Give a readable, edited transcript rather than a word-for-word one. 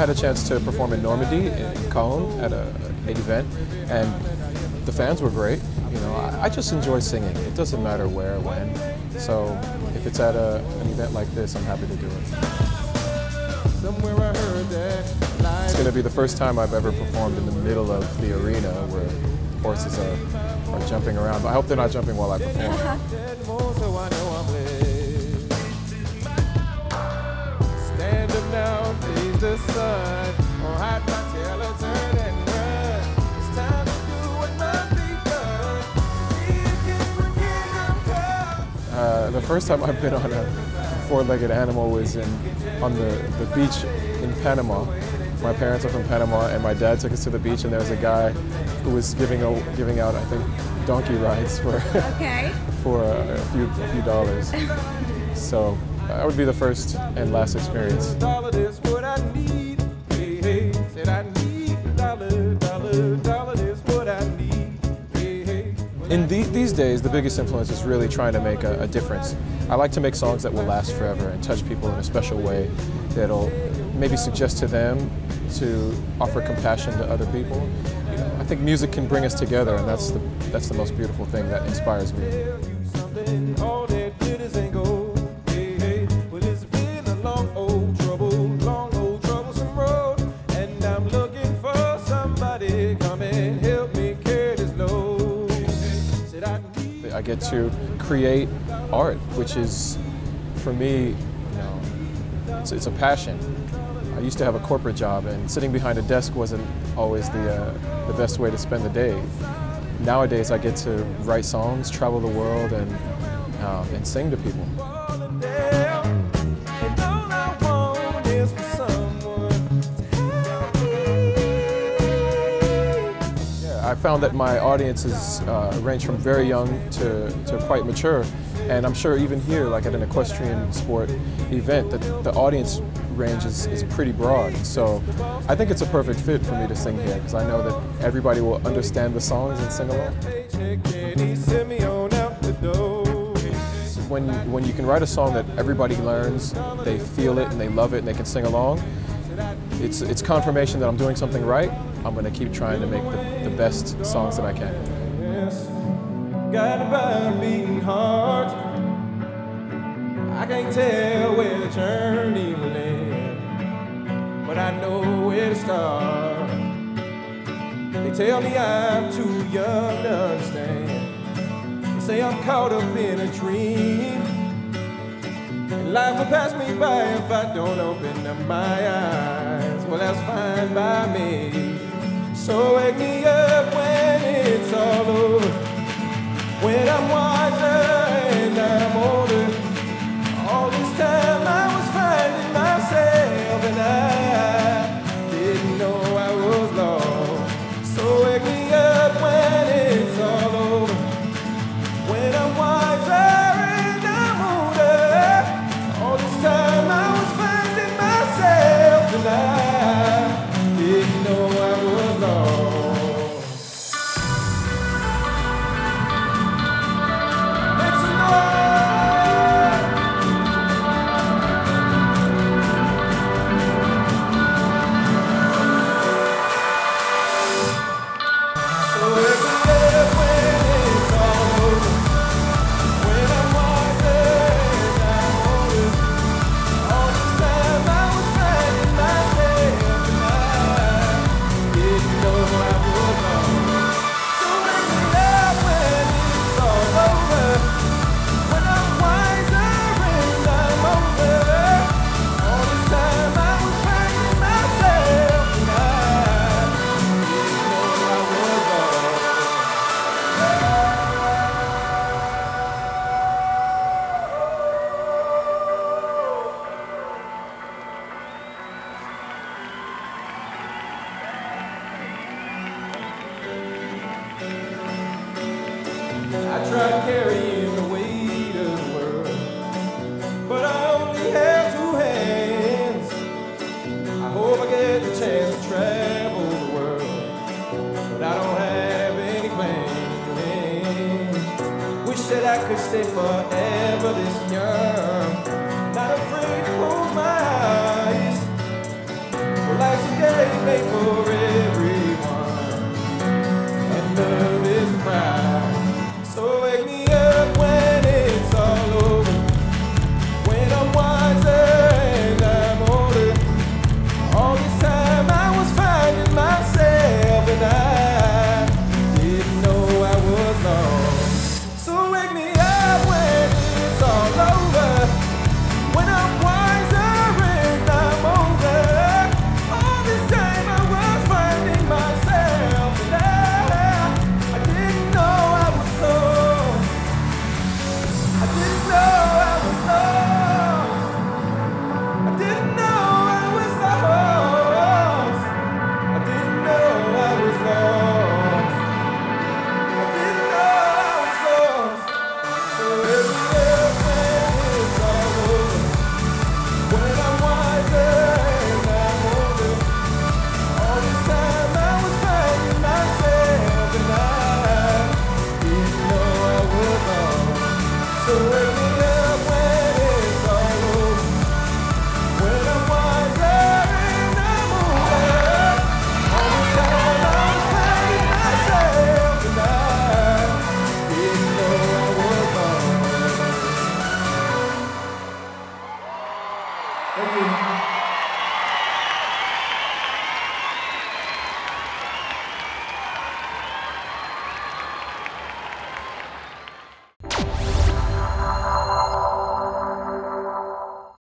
had a chance to perform in Normandy, in Cologne, at an event, and the fans were great. You know, I just enjoy singing. It doesn't matter where, when. So if it's at an event like this, I'm happy to do it. It's going to be the first time I've ever performed in the middle of the arena where horses are jumping around. But I hope they're not jumping while I perform. Stand up now, face the sun. Oh, hide my tail, turn and run. It's time to do what must be done. The first time I've been on a four-legged animal was on the beach in Panama. My parents are from Panama, and my dad took us to the beach, and there was a guy who was giving out, I think, donkey rides for for a few dollars. So that would be the first and last experience. In these days, the biggest influence is really trying to make a difference. I like to make songs that will last forever and touch people in a special way that'll maybe suggest to them to offer compassion to other people. You know, I think music can bring us together, and that's the most beautiful thing that inspires me. I get to create art, which is, for me, you know, it's a passion. I used to have a corporate job, and sitting behind a desk wasn't always the best way to spend the day. Nowadays, I get to write songs, travel the world, and sing to people. I found that my audiences range from very young to quite mature, and I'm sure even here, like at an equestrian sport event, that the audience range is pretty broad. So I think it's a perfect fit for me to sing here, because I know that everybody will understand the songs and sing along. When you can write a song that everybody learns, they feel it and they love it and they can sing along, it's confirmation that I'm doing something right. I'm going to keep trying to make the best songs that I can. Guided by a beating heart, I can't tell where the journey will end, but I know where to start. They tell me I'm too young to understand. They say I'm caught up in a dream, and life will pass me by if I don't open up my eyes. Well, that's fine by me. So wake me up when it's all over, when I'm wiser and I'm older. All this time I was finding myself, and I didn't know I was lost. So wake me up when it's all over, when I'm wiser and I'm older. All this time I was finding myself, and I didn't know I was lost. I tried carrying the weight of the world, but I only have two hands. I hope I get the chance to travel the world, but I don't have any plans. Wish that I could stay forever this young, not afraid to close my eyes. Well, life's made for